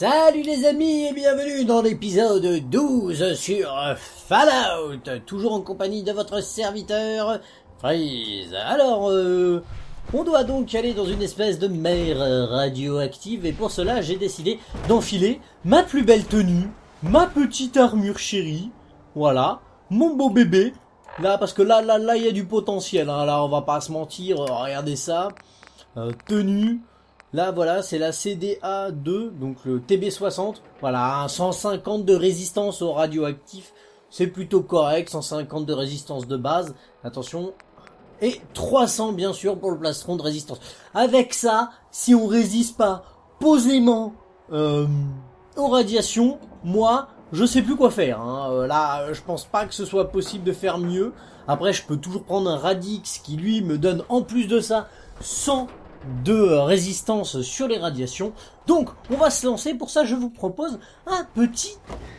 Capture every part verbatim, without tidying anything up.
Salut les amis et bienvenue dans l'épisode douze sur Fallout, toujours en compagnie de votre serviteur Freeze. Alors, euh, on doit donc aller dans une espèce de mer radioactive et pour cela j'ai décidé d'enfiler ma plus belle tenue, ma petite armure chérie, voilà, mon beau bébé, là parce que là, là, là il y a du potentiel, hein, là on va pas se mentir, regardez ça, euh, tenue. Là, voilà, c'est la C D A deux, donc le T B soixante. Voilà, cent cinquante de résistance au radioactif. C'est plutôt correct, cent cinquante de résistance de base. Attention. Et trois cents, bien sûr, pour le plastron de résistance. Avec ça, si on résiste pas posément euh, aux radiations, moi, je sais plus quoi faire. Hein. Euh, là, je pense pas que ce soit possible de faire mieux. Après, je peux toujours prendre un Radix qui, lui, me donne en plus de ça cent de résistance sur les radiations. Donc on va se lancer. Pour ça je vous propose un petit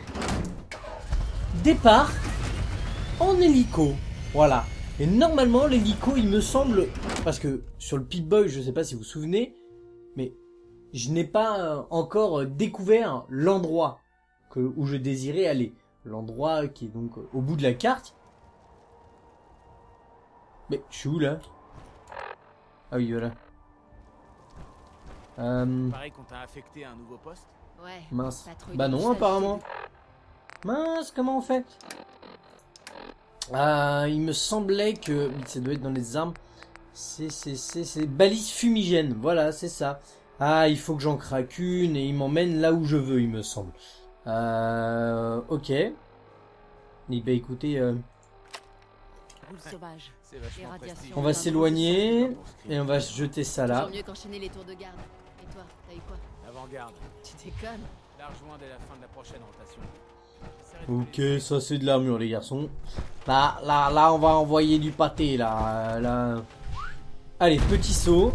départ en hélico. Voilà. Et normalement l'hélico il me semble, parce que sur le Pip-Boy je sais pas si vous vous souvenez, mais je n'ai pas encore découvert l'endroit que, où je désirais aller. L'endroit qui est donc au bout de la carte. Mais je suis où là? Ah oui voilà. Euh... Pareil qu'on t'a affecté à un nouveau poste. Ouais. Mince. Bah non, apparemment. Mince, comment on fait? euh, Il me semblait que... Ça doit être dans les armes. C'est... c'est... c'est... c'est... balise fumigène. Voilà, c'est ça. Ah, il faut que j'en craque une et il m'emmène là où je veux, il me semble. Euh... Ok. Et bah écoutez... Euh... Sauvage. On va s'éloigner et on va jeter ça là. Mieux qu'enchaîner les tours de garde. Et toi, t'as eu quoi? L'avant-garde. Tu déconnes? Largement dès la fin de la prochaine rotation. Ok, ça c'est de l'armure les garçons. Là, là, là, on va envoyer du pâté là. là. Allez, petit saut.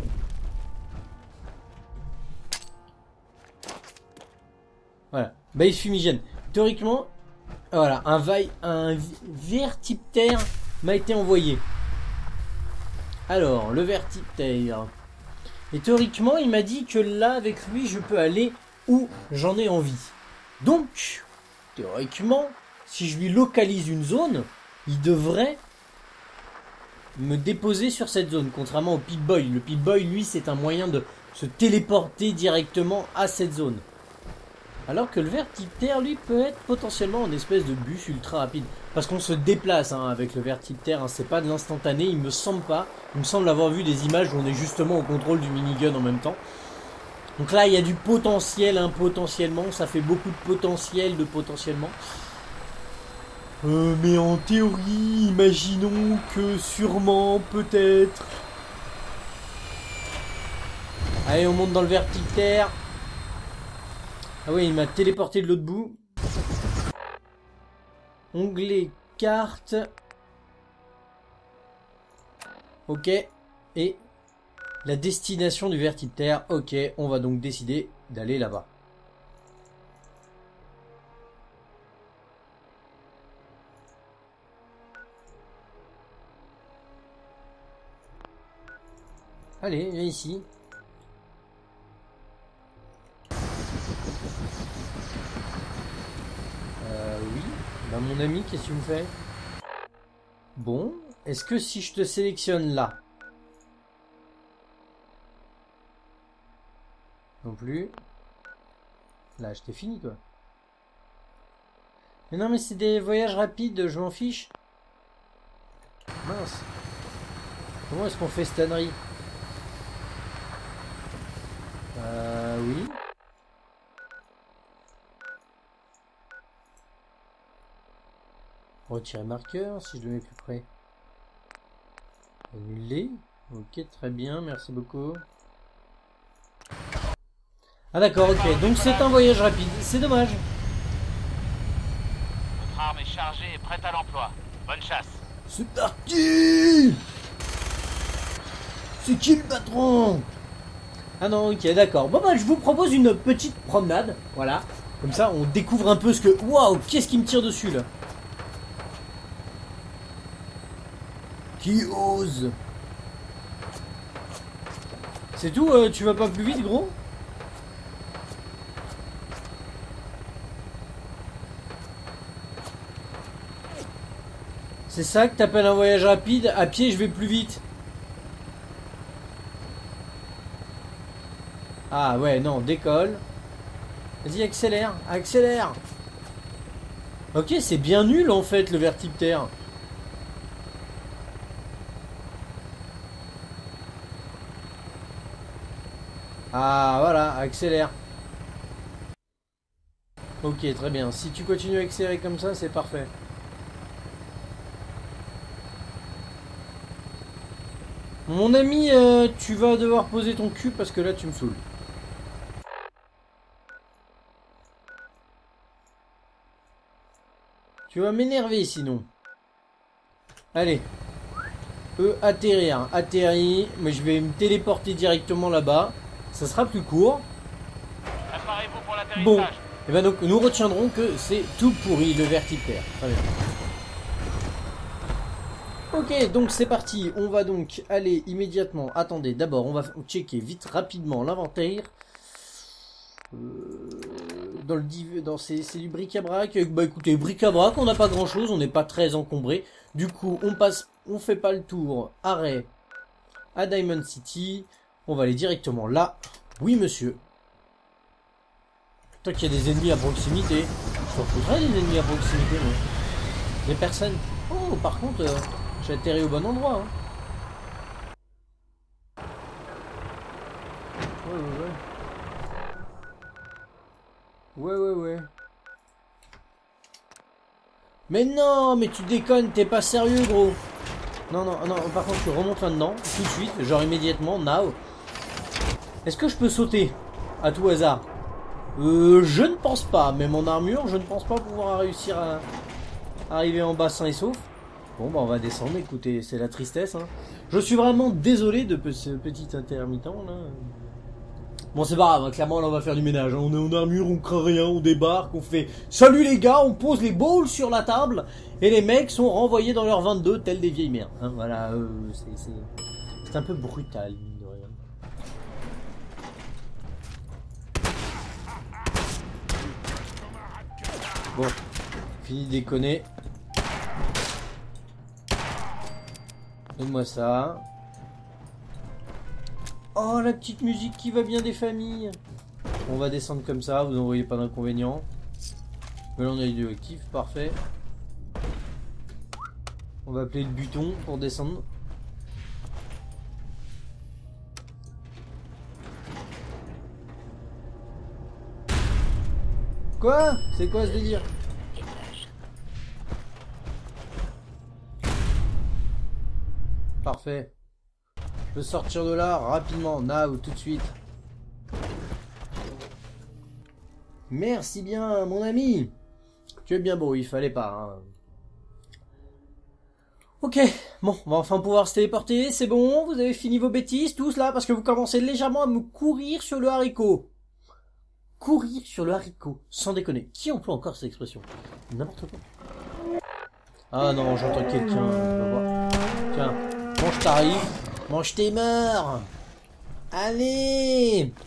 Voilà, base fumigène. Théoriquement, voilà, un vaille, un vertiptère m'a été envoyé. Alors, le vertiptère. Et théoriquement, il m'a dit que là, avec lui, je peux aller où j'en ai envie. Donc, théoriquement, si je lui localise une zone, il devrait me déposer sur cette zone. Contrairement au Pip-Boy. Le Pip-Boy, lui, c'est un moyen de se téléporter directement à cette zone. Alors que le vertiptère, lui, peut être potentiellement une espèce de bus ultra rapide. Parce qu'on se déplace hein, avec le vertiptère, hein, c'est pas de l'instantané, il me semble pas. Il me semble avoir vu des images où on est justement au contrôle du minigun en même temps. Donc là, il y a du potentiel, hein, potentiellement. Ça fait beaucoup de potentiel, de potentiellement. Euh, mais en théorie, imaginons que sûrement, peut-être... Allez, on monte dans le vertiptère. Ah oui, il m'a téléporté de l'autre bout. Onglet carte. Ok. Et la destination du vertiptère. Ok, on va donc décider d'aller là-bas. Allez, viens ici. Bah mon ami, qu'est-ce que tu me fais? Bon, est-ce que si je te sélectionne là? Non plus. Là, je t'ai fini quoi. Mais non mais c'est des voyages rapides, je m'en fiche. Mince. Comment est-ce qu'on fait cette ânerie? Euh, oui. Retirer marqueur, si je le mets plus près. Annuler. Ok, très bien, merci beaucoup. Ah d'accord, ok, donc c'est un voyage rapide, c'est dommage. Votre arme est chargée et prête à l'emploi. Bonne chasse. C'est parti! C'est qui le patron? Ah non, ok, d'accord. Bon bah je vous propose une petite promenade, voilà. Comme ça, on découvre un peu ce que... Waouh, qu'est-ce qui me tire dessus là? Qui ose? C'est tout, euh, tu vas pas plus vite, gros? C'est ça que t'appelles un voyage rapide? À pied, je vais plus vite. Ah ouais, non, décolle. Vas-y, accélère, accélère. Ok, c'est bien nul en fait le vertiptère. Ah voilà, accélère. Ok, très bien. Si tu continues à accélérer comme ça, c'est parfait. Mon ami, euh, tu vas devoir poser ton cul parce que là tu me saoules. Tu vas m'énerver sinon. Allez. E, atterrir. Atterri. Mais je vais me téléporter directement là-bas. Ça sera plus court. Préparez-vous pour l'atterrissage. Bon. Et ben donc nous retiendrons que c'est tout pourri le vertiptère. Très bien. Ok, donc c'est parti. On va donc aller immédiatement. Attendez, d'abord on va checker vite rapidement l'inventaire. Euh, dans le div... dans c'est du bric-à-brac. Bah écoutez, bric-à-brac, on n'a pas grand chose, on n'est pas très encombré. Du coup, on passe, on fait pas le tour. Arrêt à Diamond City. On va aller directement là. Oui, monsieur. Tant qu'il y a des ennemis à proximité. Je s'en foutrais des ennemis à proximité, non? Des personnes. Oh, par contre, euh, j'ai atterri au bon endroit. Hein. Ouais, ouais, ouais. Ouais, ouais, ouais. Mais non, mais tu déconnes, t'es pas sérieux, gros. Non, non, non, par contre, tu remontes là-dedans, tout de suite, genre immédiatement, now. Est-ce que je peux sauter à tout hasard? Euh, je ne pense pas, mais mon armure, je ne pense pas pouvoir réussir à arriver en bas sain et sauf. Bon, bah, on va descendre, écoutez, c'est la tristesse, hein. Je suis vraiment désolé de ce petit intermittent, là. Bon, c'est pas grave, clairement là on va faire du ménage, on est en armure, on craint rien, on débarque, on fait salut les gars, on pose les balls sur la table et les mecs sont renvoyés dans leur vingt-deux tels des vieilles mères. Hein, voilà, euh, c'est un peu brutal, mine de rien. Bon, fini de déconner. Donne-moi ça. Oh, la petite musique qui va bien des familles. On va descendre comme ça, vous n'en voyez pas d'inconvénient. Mais là on a les deux actifs, parfait. On va appeler le buton pour descendre. Quoi? C'est quoi ce délire? Parfait. Je peux sortir de là rapidement, now, tout de suite. Merci bien, mon ami. Tu es bien beau, il fallait pas. Hein. Ok, bon, on va enfin pouvoir se téléporter, c'est bon, vous avez fini vos bêtises, tous là, parce que vous commencez légèrement à me courir sur le haricot. Courir sur le haricot, sans déconner. Qui emploie encore cette expression? N'importe quoi. Ah non, j'entends quelqu'un, je vais voir. Tiens, mange tarif. Mange tes morts. Allez.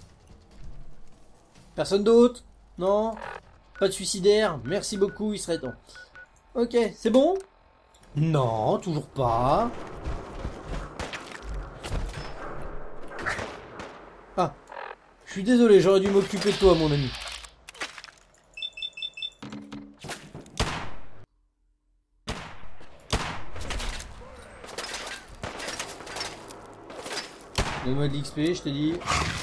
Personne d'autre? Non? Pas de suicidaire? Merci beaucoup, il serait temps. Ok, c'est bon? Non, toujours pas. Ah, je suis désolé, j'aurais dû m'occuper de toi, mon ami. Donne-moi de l'X P, je te dis.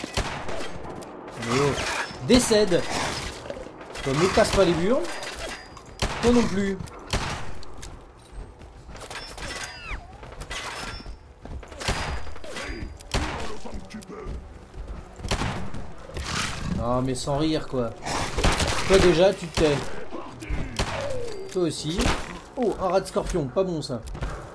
Oh. Décède. Toi, me casse pas les burnes. Toi non plus. Non mais sans rire quoi. Toi déjà tu te tais. Toi aussi. Oh, un rat de scorpion, pas bon ça.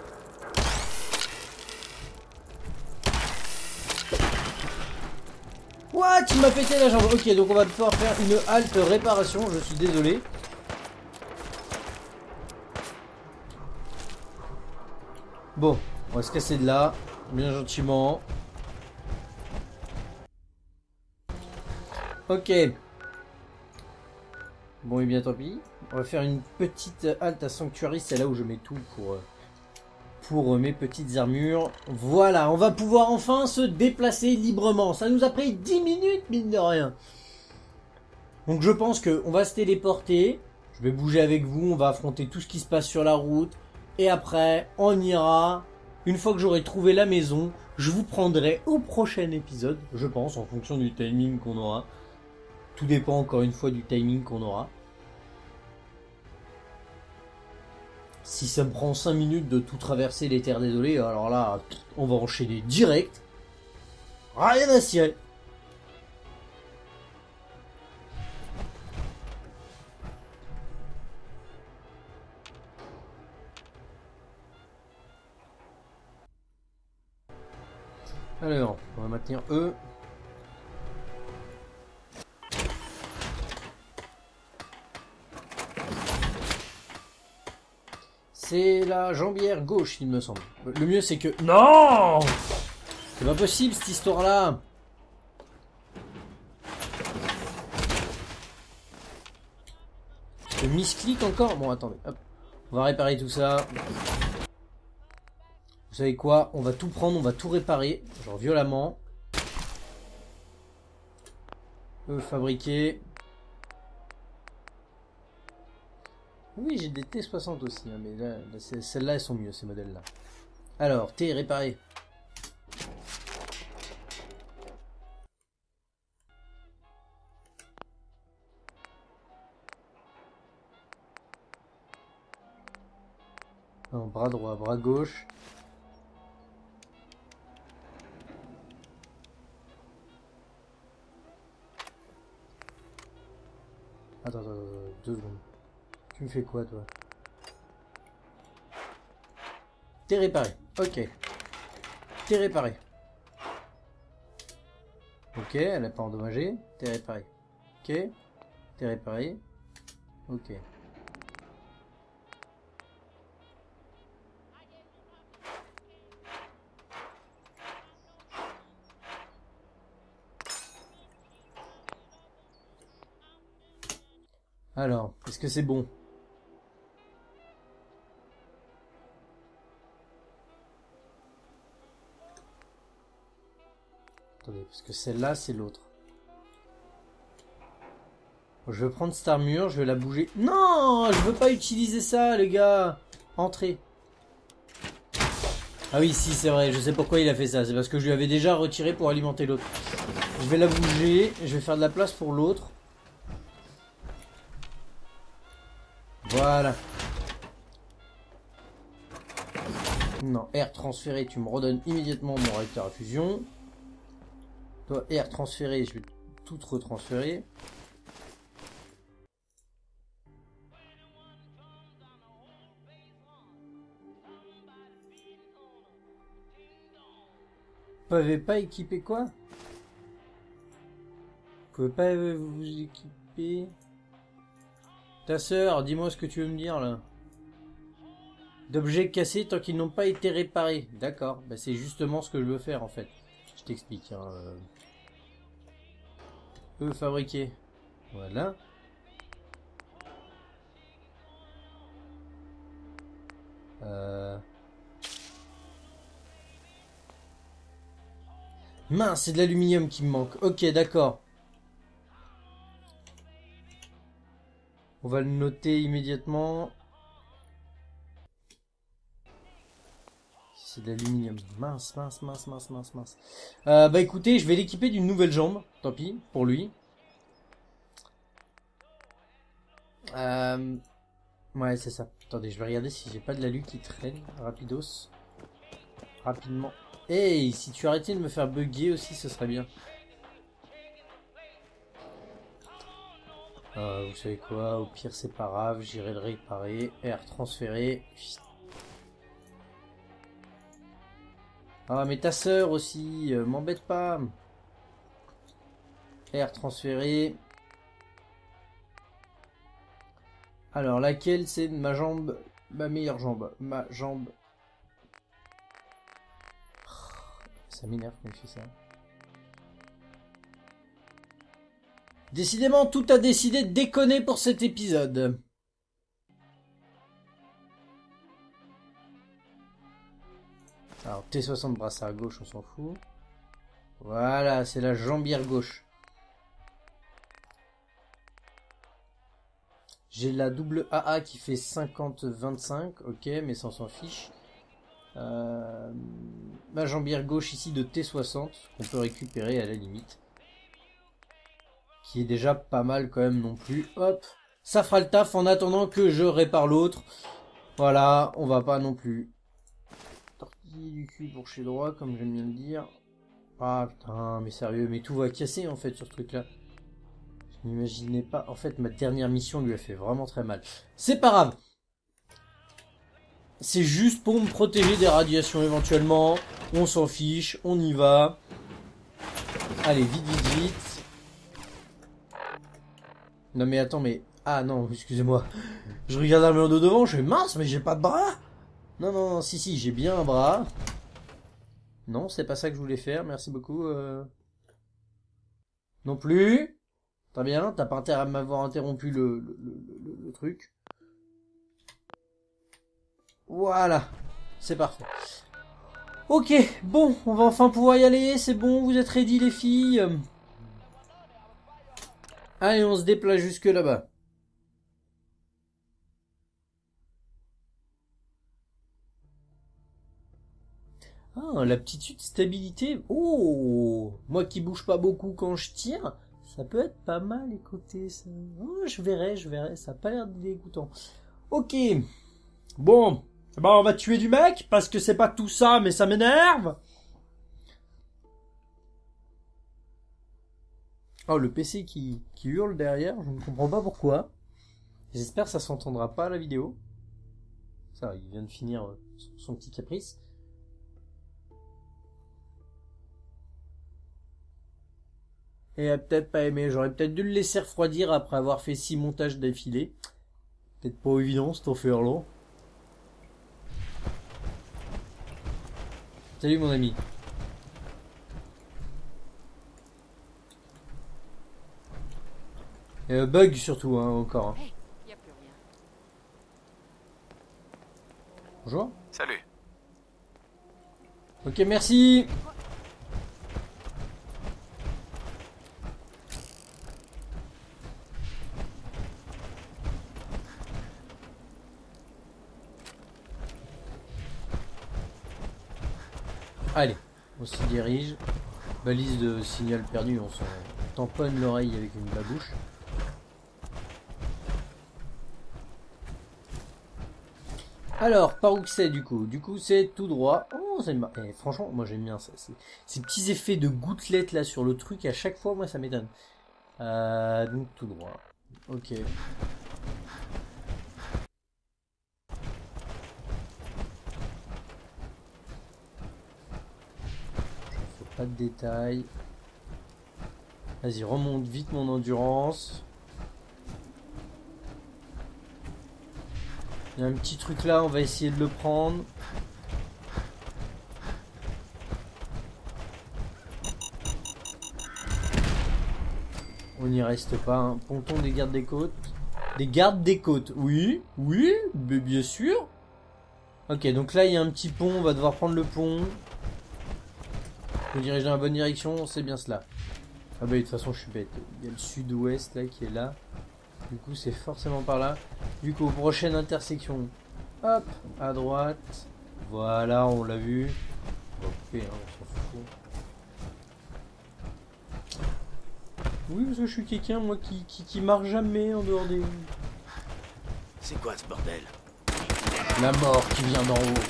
What? Il m'a pété la jambe. Ok, donc on va devoir faire une halte réparation, je suis désolé. Bon, on va se casser de là, bien gentiment. Ok. Bon et bien tant pis. On va faire une petite halte à Sanctuary, c'est là où je mets tout pour, pour mes petites armures. Voilà, on va pouvoir enfin se déplacer librement. Ça nous a pris dix minutes, mine de rien. Donc je pense qu'on va se téléporter. Je vais bouger avec vous, on va affronter tout ce qui se passe sur la route. Et après, on ira. Une fois que j'aurai trouvé la maison, je vous prendrai au prochain épisode, je pense, en fonction du timing qu'on aura. Tout dépend encore une fois du timing qu'on aura. Si ça me prend cinq minutes de tout traverser les terres désolées, alors là, on va enchaîner direct. Rien à cirer. Alors, on va maintenir E. C'est la jambière gauche, il me semble. Le mieux, c'est que... Non! C'est pas possible, cette histoire-là. Je misclique encore. Bon, attendez. Hop. On va réparer tout ça. Vous savez quoi? On va tout prendre, on va tout réparer. Genre violemment. Euh, fabriquer. Oui, j'ai des T soixante aussi, hein, mais là, là celles-là, elles sont mieux, ces modèles-là. Alors, T réparé. Non, bras droit, bras gauche. Attends, attends, attends, deux secondes. Tu me fais quoi, toi? T'es réparé. Ok. T'es réparé. Ok, elle n'a pas endommagé. T'es réparé. Ok. T'es réparé. Ok. Alors, est-ce que c'est bon? Attendez, parce que celle-là, c'est l'autre. Je vais prendre cette armure, je vais la bouger. Non, je veux pas utiliser ça, les gars. Entrez. Ah oui, si, c'est vrai, je sais pourquoi il a fait ça. C'est parce que je lui avais déjà retiré pour alimenter l'autre. Je vais la bouger, je vais faire de la place pour l'autre. Voilà. Non, R transféré, tu me redonnes immédiatement mon réacteur à fusion. Toi, R transféré, je vais tout retransférer. Vous pouvez pas équiper quoi? Vous pouvez pas vous équiper... Ta sœur, dis-moi ce que tu veux me dire là. D'objets cassés tant qu'ils n'ont pas été réparés. D'accord, bah, c'est justement ce que je veux faire en fait. Je t'explique. Hein. Eux fabriquer. Voilà. Euh... Mince, c'est de l'aluminium qui me manque. Ok, d'accord. On va le noter immédiatement. C'est de l'aluminium. Mince, mince, mince, mince, mince, mince. Euh, bah écoutez, je vais l'équiper d'une nouvelle jambe. Tant pis, pour lui. Euh... Ouais, c'est ça. Attendez, je vais regarder si j'ai pas de l'alu qui traîne. Rapidos. Rapidement. Hey, si tu arrêtais de me faire bugger aussi, ce serait bien. Euh, vous savez quoi, au pire c'est pas grave, j'irai le réparer. R transférer. Ah mais ta sœur aussi, euh, m'embête pas. R transférer. Alors laquelle c'est ma jambe, ma meilleure jambe, ma jambe. Ça m'énerve quand il fait ça. Décidément, tout a décidé de déconner pour cet épisode. Alors T soixante brassard à gauche, on s'en fout. Voilà, c'est la jambière gauche. J'ai la double A A qui fait cinquante vingt-cinq, ok, mais ça on s'en fiche. Euh, ma jambière gauche ici de T soixante, qu'on peut récupérer à la limite. Qui est déjà pas mal quand même non plus. Hop, ça fera le taf en attendant que je répare l'autre. Voilà, on va pas non plus tortiller du cul pour chez droit, comme j'aime bien le dire. Ah putain, mais sérieux, mais tout va casser en fait sur ce truc là. Je n'imaginais pas. En fait, ma dernière mission lui a fait vraiment très mal. C'est pas grave. C'est juste pour me protéger des radiations éventuellement. On s'en fiche, on y va. Allez, vite, vite, vite. Non mais attends, mais... Ah non, excusez-moi. Je regarde la mur de devant, je fais mince, mais j'ai pas de bras. Non, non, non, si, si, j'ai bien un bras. Non, c'est pas ça que je voulais faire, merci beaucoup. Euh... Non plus. Très bien, t'as pas intérêt à m'avoir interrompu le, le, le, le, le truc. Voilà, c'est parfait. Ok, bon, on va enfin pouvoir y aller, c'est bon, vous êtes ready les filles? Allez, on se déplace jusque là-bas. Ah, l'aptitude stabilité. Oh, moi qui bouge pas beaucoup quand je tire, ça peut être pas mal, écoutez. Ça. Oh, je verrai, je verrai, ça a pas l'air dégoûtant. Ok, bon, bah on va tuer du mec, parce que c'est pas tout ça, mais ça m'énerve. Oh, le P C qui, qui hurle derrière, je ne comprends pas pourquoi. J'espère que ça s'entendra pas à la vidéo. Ça, il vient de finir son, son petit caprice. Et il a peut-être pas aimé. J'aurais peut-être dû le laisser refroidir après avoir fait six montages d'affilée. Peut-être pas évident, cet enfer-là. Salut mon ami. Euh, bug surtout, hein, encore. Hein. Hey, y a plus rien. Bonjour. Salut. Ok, merci. Allez, on s'y dirige. Balise de signal perdu, on s'en tamponne l'oreille avec une babouche. Alors, par où que c'est du coup? Du coup, c'est tout droit. Oh, c'est mar... eh, franchement, moi j'aime bien ça. Ces petits effets de gouttelettes là sur le truc, à chaque fois, moi ça m'étonne. Euh, donc tout droit. Ok. Pas de détails. Vas-y, remonte vite mon endurance. Il y a un petit truc là, on va essayer de le prendre. On n'y reste pas. Hein. Ponton des gardes des côtes. Des gardes des côtes. Oui, oui, mais bien sûr. Ok, donc là il y a un petit pont, on va devoir prendre le pont. Je me dirige dans la bonne direction, c'est bien cela. Ah bah de toute façon je suis bête. Il y a le sud-ouest là qui est là. Du coup c'est forcément par là. Du coup prochaine intersection. Hop, à droite. Voilà, on l'a vu. Ok, hein, on s'en fout. Oui parce que je suis quelqu'un moi qui, qui, qui marche jamais en dehors des... C'est quoi ce bordel? La mort qui vient d'en haut.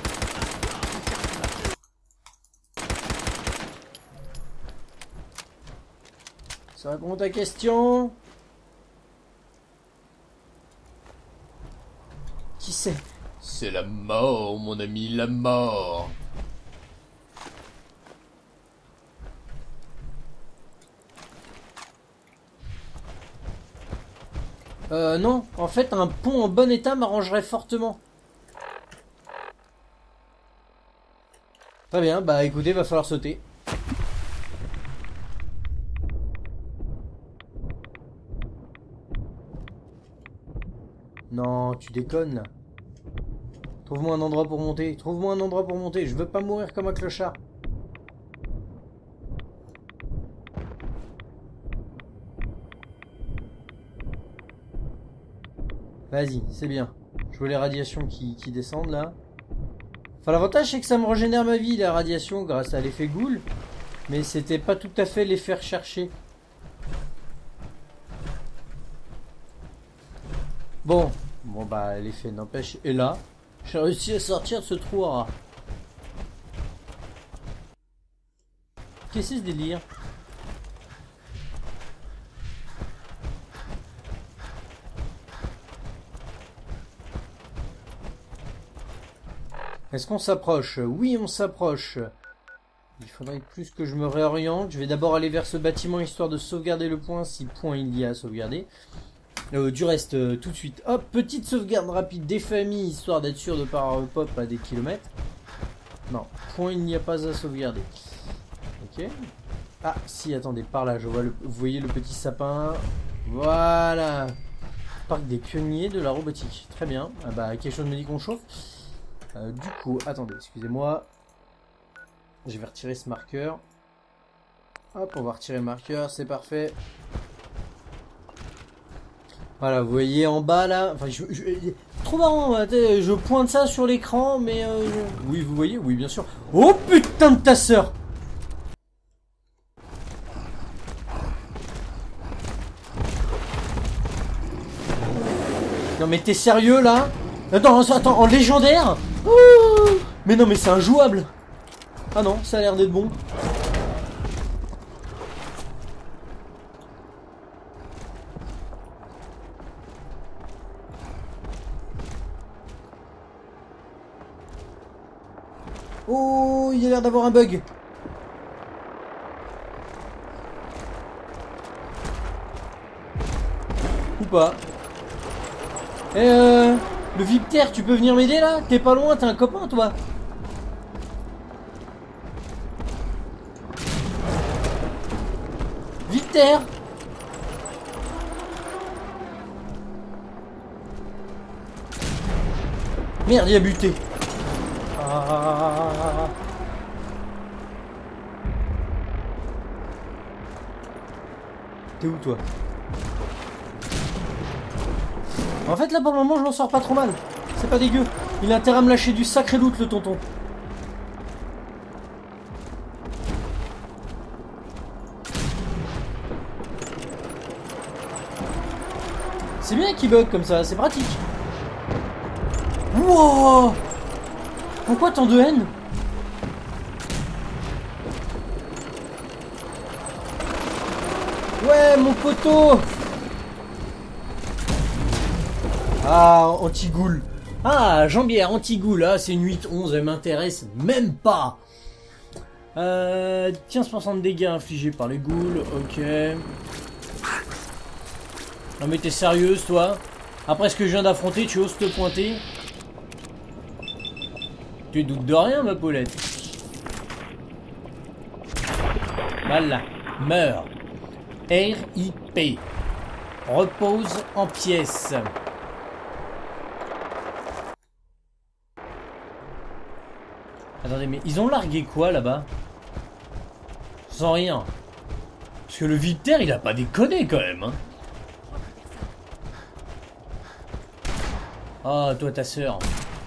Ça répond à ta question? Qui c'est? C'est la mort, mon ami, la mort. Euh, non. En fait, un pont en bon état m'arrangerait fortement. Très bien, bah écoutez, va falloir sauter. Non, tu déconnes là. Trouve-moi un endroit pour monter. Trouve-moi un endroit pour monter. Je veux pas mourir comme un clochard. Vas-y, c'est bien. Je vois les radiations qui, qui descendent là. Enfin, l'avantage c'est que ça me régénère ma vie, la radiation, grâce à l'effet Ghoul. Mais c'était pas tout à fait l'effet recherché. Bon. Bon bah, l'effet n'empêche. Et là, j'ai réussi à sortir de ce trou à rat. Qu'est-ce que c'est ce délire? Est-ce qu'on s'approche? Oui, on s'approche. Il faudrait plus que je me réoriente. Je vais d'abord aller vers ce bâtiment histoire de sauvegarder le point, si point il y a à sauvegarder. Euh, du reste, euh, tout de suite. Hop, petite sauvegarde rapide des familles, histoire d'être sûr de pas pop à des kilomètres. Non, point il n'y a pas à sauvegarder. Ok. Ah, si, attendez, par là, je vois le, vous voyez le petit sapin. Voilà. Parc des pionniers de la robotique. Très bien. Ah bah, quelque chose me dit qu'on chauffe. Euh, du coup, attendez, excusez-moi. Je vais retirer ce marqueur. Hop, on va retirer le marqueur, c'est parfait. Voilà, vous voyez en bas là. Enfin, je, je, trop marrant, je pointe ça sur l'écran, mais euh, je... oui, vous voyez, oui, bien sûr. Oh putain de ta sœur! Non mais t'es sérieux là? Attends, attends, en légendaire? Ouh, mais non mais c'est injouable. Ah non, ça a l'air d'être bon. Oh, il a l'air d'avoir un bug. Ou pas. Eh euh... Le Vipter, tu peux venir m'aider là? T'es pas loin, t'es un copain toi. Vipter. Merde, il a buté. Ah. T'es où toi? En fait là pour le moment je m'en sors pas trop mal. C'est pas dégueu. Il a intérêt à me lâcher du sacré loot le tonton. C'est bien qu'il bug comme ça, c'est pratique. Wow. Pourquoi tant de haine? Ouais mon poteau. Ah, anti-ghoul. Ah, jambière, anti-ghoul. Ah, c'est une huit onze, elle m'intéresse même pas. Euh, quinze pour cent de dégâts infligés par les ghouls. Ok. Non mais t'es sérieuse, toi? Après ce que je viens d'affronter, tu oses te pointer? Tu doutes de rien, ma poulette. Voilà. Meurs. R I P. Repose en pièces. Attendez, mais ils ont largué quoi là-bas? Sans rien. Parce que le Vipter, il a pas déconné quand même. Hein. Oh, toi, ta sœur.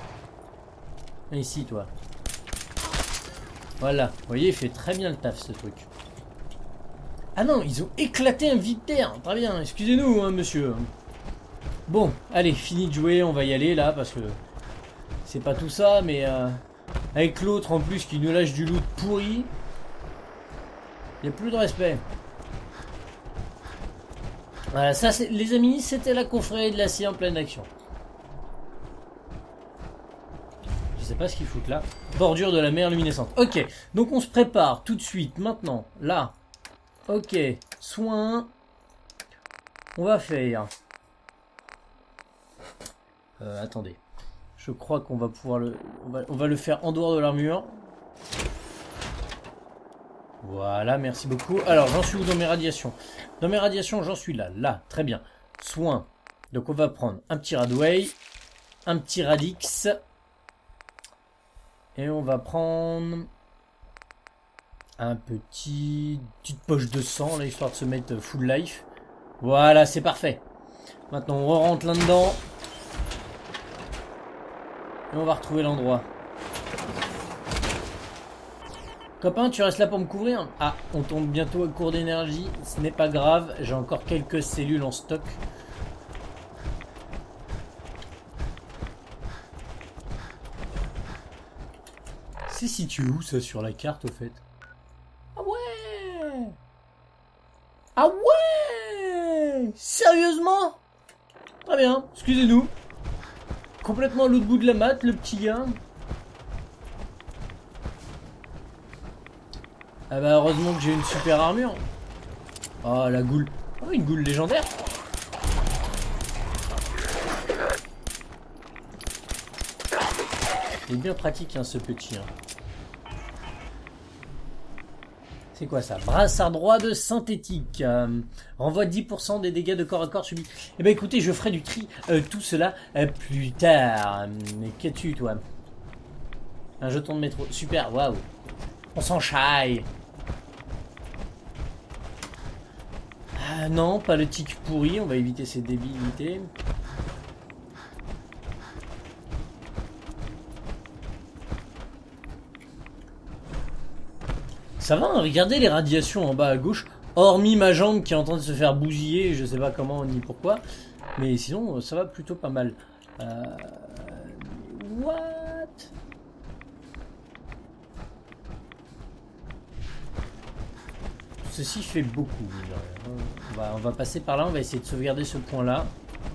Ici, toi. Voilà. Vous voyez, il fait très bien le taf, ce truc. Ah non, ils ont éclaté un Vipter. Très bien, excusez-nous, hein, monsieur. Bon, allez, fini de jouer, on va y aller, là, parce que... C'est pas tout ça, mais... Euh... Avec l'autre en plus qui nous lâche du loot pourri. Il n'y a plus de respect. Voilà, ça c'est, les amis, c'était la confrérie de l'acier en pleine action. Je sais pas ce qu'ils foutent là. Bordure de la mer luminescente. Ok, donc on se prépare tout de suite, maintenant, là. Ok, soin. On va faire... Euh, attendez. Je crois qu'on va pouvoir le... On va, on va le faire en dehors de l'armure. Voilà, merci beaucoup. Alors, j'en suis où dans mes radiations? Dans mes radiations, j'en suis là. Là, très bien. Soin. Donc, on va prendre un petit Radway. Un petit Radix. Et on va prendre un petit petite poche de sang là, histoire de se mettre full life. Voilà, c'est parfait. Maintenant on rentre là-dedans. Et on va retrouver l'endroit. Copain, tu restes là pour me couvrir? Ah, on tombe bientôt à court d'énergie. Ce n'est pas grave, j'ai encore quelques cellules en stock. C'est situé où ça sur la carte au fait? Ah ouais! Ah ouais! Sérieusement? Très bien, excusez-nous. Complètement à l'autre bout de la map, le petit gars. Ah bah heureusement que j'ai une super armure. Oh la goule. Oh une goule légendaire. Il est bien pratique hein, ce petit. Hein. C'est quoi ça? Brassard droit de synthétique. Euh, renvoie dix pour cent des dégâts de corps à corps subis. Eh ben écoutez, je ferai du tri. Euh, tout cela euh, plus tard. Mais qu'as-tu toi? Un jeton de métro. Super, waouh. On s'enchaille. Ah non, pas le tic pourri, on va éviter ses débilités. Ça va, hein, regardez les radiations en bas à gauche, hormis ma jambe qui est en train de se faire bousiller, je sais pas comment ni pourquoi, mais sinon ça va plutôt pas mal. Euh... What? Ceci fait beaucoup. On va, on va passer par là, on va essayer de sauvegarder ce point-là.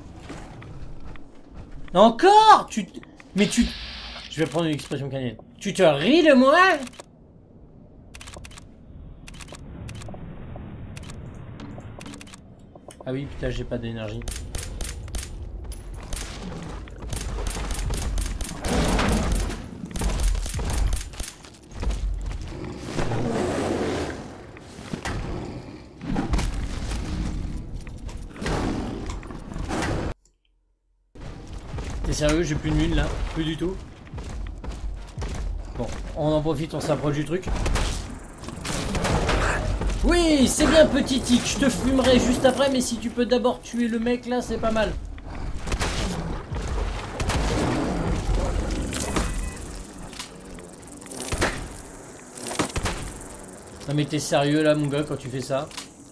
Encore tu... Mais tu... Je vais prendre une expression canadienne. Tu te ris de moi? Ah oui, putain, j'ai pas d'énergie. T'es sérieux, j'ai plus de mine là? Plus du tout. Bon, on en profite, on s'approche du truc. Oui, c'est bien petit tic, je te fumerai juste après, mais si tu peux d'abord tuer le mec là, c'est pas mal. Non mais t'es sérieux là mon gars quand tu fais ça?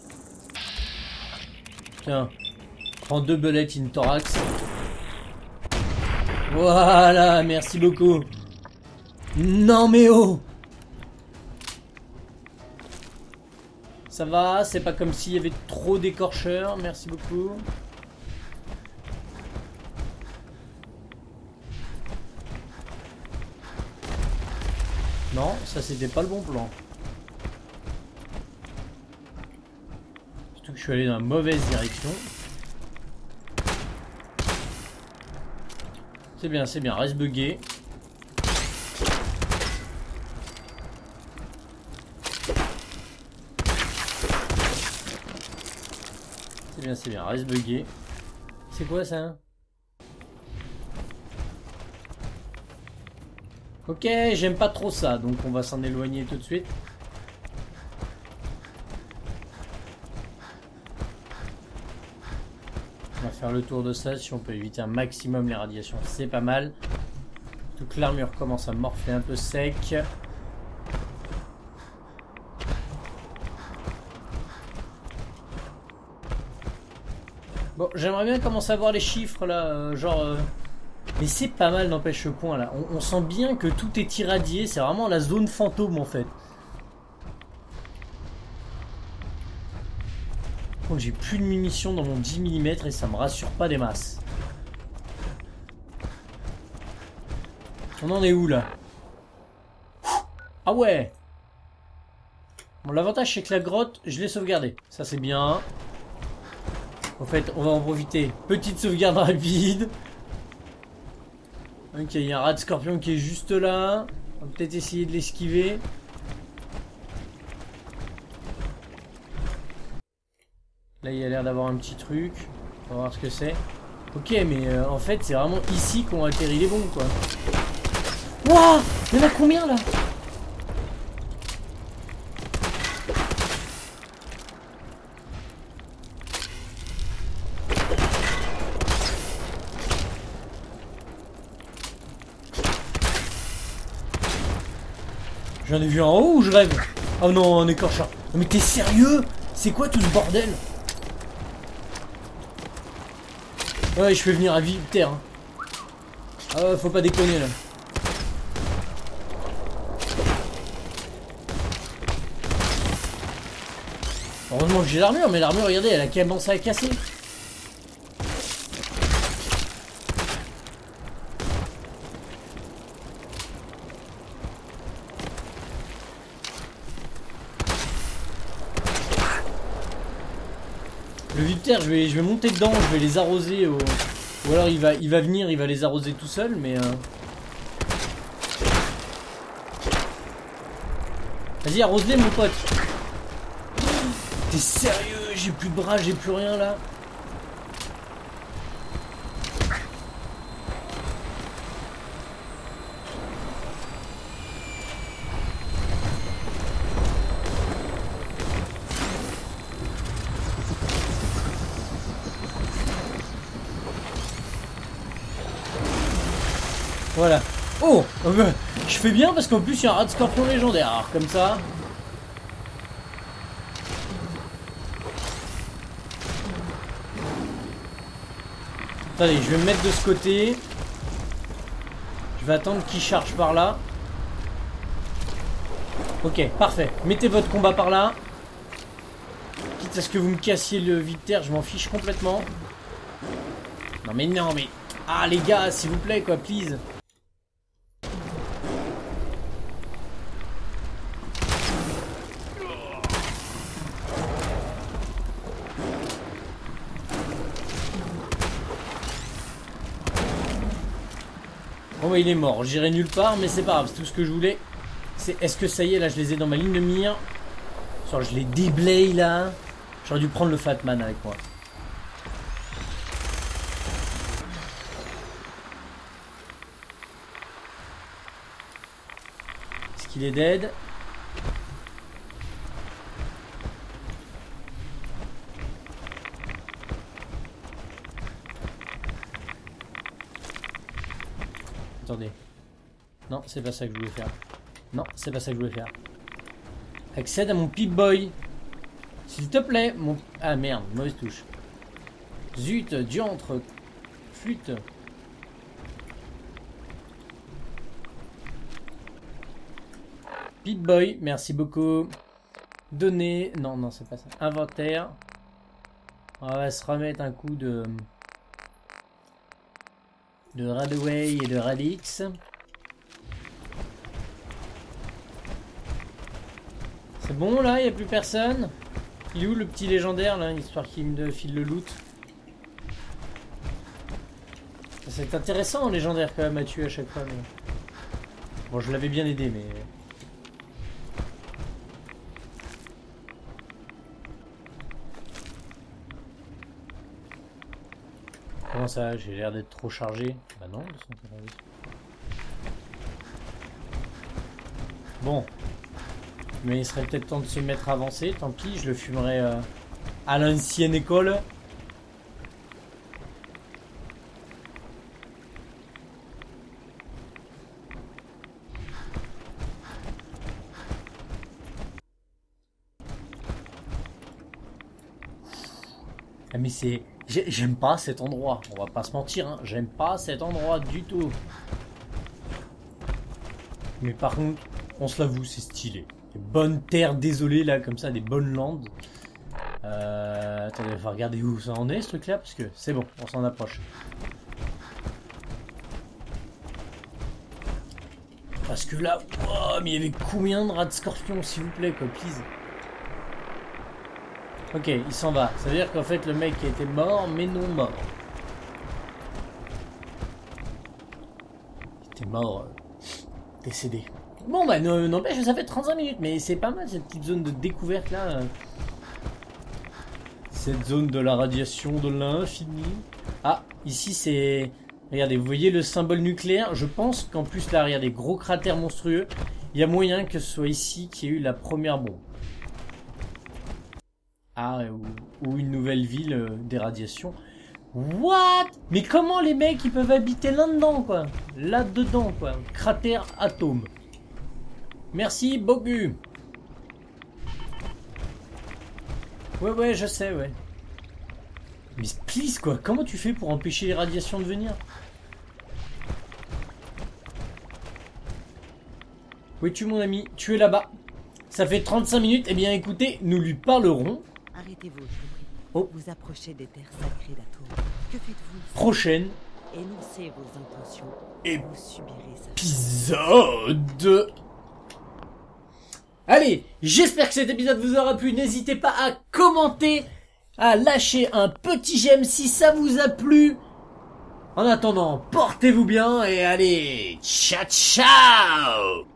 Tiens, prends deux bullets in thorax. Voilà, merci beaucoup. Non mais oh! Ça va, c'est pas comme s'il y avait trop d'écorcheurs, merci beaucoup. Non, ça c'était pas le bon plan. Surtout que je suis allé dans la mauvaise direction. C'est bien, c'est bien, reste bugué. C'est bien, c'est bien, reste bugué. C'est quoi ça? Ok, j'aime pas trop ça, donc on va s'en éloigner tout de suite. On va faire le tour de ça, si on peut éviter un maximum les radiations, c'est pas mal. Donc l'armure commence à morfler un peu sec. Bon, j'aimerais bien commencer à voir les chiffres là, euh, genre... Euh... Mais c'est pas mal n'empêche ce point là. On, on sent bien que tout est irradié, c'est vraiment la zone fantôme en fait. Donc j'ai plus de munitions dans mon dix millimètres et ça me rassure pas des masses. On en est où là? Ah ouais. Bon, l'avantage c'est que la grotte, je l'ai sauvegardée. Ça c'est bien. En fait, on va en profiter. Petite sauvegarde rapide. Ok, il y a un rat de scorpion qui est juste là. On va peut-être essayer de l'esquiver. Là, il y a l'air d'avoir un petit truc. On va voir ce que c'est. Ok, mais euh, en fait, c'est vraiment ici qu'ont atterri les bombes, quoi. Wouah, il y en a combien là? J'en ai vu en haut ou je rêve? Oh non, un écorcheur. Mais t'es sérieux? C'est quoi tout ce bordel? Ouais, je fais venir à Vipter. Hein. Ah ouais, faut pas déconner là. Heureusement que j'ai l'armure, mais l'armure, regardez, elle a commencé à casser. Le Vipter, je vais, je vais monter dedans, je vais les arroser au... Ou alors il va, il va venir, il va les arroser tout seul, mais... Euh... Vas-y, arrose-les mon pote. T'es sérieux? J'ai plus de bras, j'ai plus rien là. Voilà. Oh, euh, je fais bien parce qu'en plus il y a un rat de scorpion légendaire. Alors comme ça. Attendez, je vais me mettre de ce côté. Je vais attendre qu'il charge par là. Ok, parfait. Mettez votre combat par là. Quitte à ce que vous me cassiez le Vipter, je m'en fiche complètement. Non mais non mais... Ah les gars, s'il vous plaît quoi, please. Bon bah il est mort, j'irai nulle part mais c'est pas grave, c'est tout ce que je voulais. C'est est-ce que ça y est là je les ai dans ma ligne de mire. Genre je les déblaye là. J'aurais dû prendre le Fatman avec moi. Est-ce qu'il est dead? Attendez. Non, c'est pas ça que je voulais faire. Non, c'est pas ça que je voulais faire. Accède à mon Pip-Boy. S'il te plaît, mon... Ah merde, mauvaise touche. Zut, diantre. Flûte. Pip-Boy, merci beaucoup. Donner... Non, non, c'est pas ça. Inventaire. On va se remettre un coup de... de Radaway et de Radix. C'est bon là, il n'y a plus personne. Il est où le petit légendaire là, histoire qu'il me file le loot? C'est intéressant en légendaire quand même à tuer à chaque fois. Mais... Bon, je l'avais bien aidé mais... Comment ça? J'ai l'air d'être trop chargé. Bah non, de son côté. Bon. Mais il serait peut-être temps de se mettre à avancer. Tant pis, je le fumerai euh, à l'ancienne école. Ah mais c'est... J'aime pas cet endroit, on va pas se mentir, hein. J'aime pas cet endroit du tout. Mais par contre, on se l'avoue, c'est stylé. Des bonnes terres désolées là, comme ça, des bonnes landes. Euh, attendez, il va regarder où ça en est ce truc là, parce que c'est bon, on s'en approche. Parce que là, oh, mais il y avait combien de rats de scorpion, s'il vous plaît, quoi, please. Ok, il s'en va. Ça veut dire qu'en fait le mec était mort, mais non mort. Il était mort, euh, décédé. Bon bah n'empêche, ça fait trente-cinq minutes, mais c'est pas mal cette petite zone de découverte là. Euh. Cette zone de la radiation de l'infini. Ah, ici c'est Regardez, vous voyez le symbole nucléaire? Je pense qu'en plus là, regardez, gros cratère monstrueux. Il y a moyen que ce soit ici qu'il y ait eu la première bombe. Ah, ou, ou une nouvelle ville euh, des radiations. What? Mais comment les mecs ils peuvent habiter là-dedans quoi? Là-dedans quoi. Cratère atome. Merci Bogu. Ouais ouais je sais ouais. Mais please quoi, comment tu fais pour empêcher les radiations de venir? Où es-tu mon ami? Tu es là-bas. Ça fait trente-cinq minutes, eh bien écoutez, nous lui parlerons. Arrêtez-vous, je vous prie. Oh. Vous approchez des terres sacrées d'Atome. Que faites-vous ici? Prochaine Énoncez vos intentions. Et vous subirez ça. épisode. Allez, j'espère que cet épisode vous aura plu. N'hésitez pas à commenter, à lâcher un petit j'aime si ça vous a plu. En attendant, portez-vous bien et allez, ciao ciao.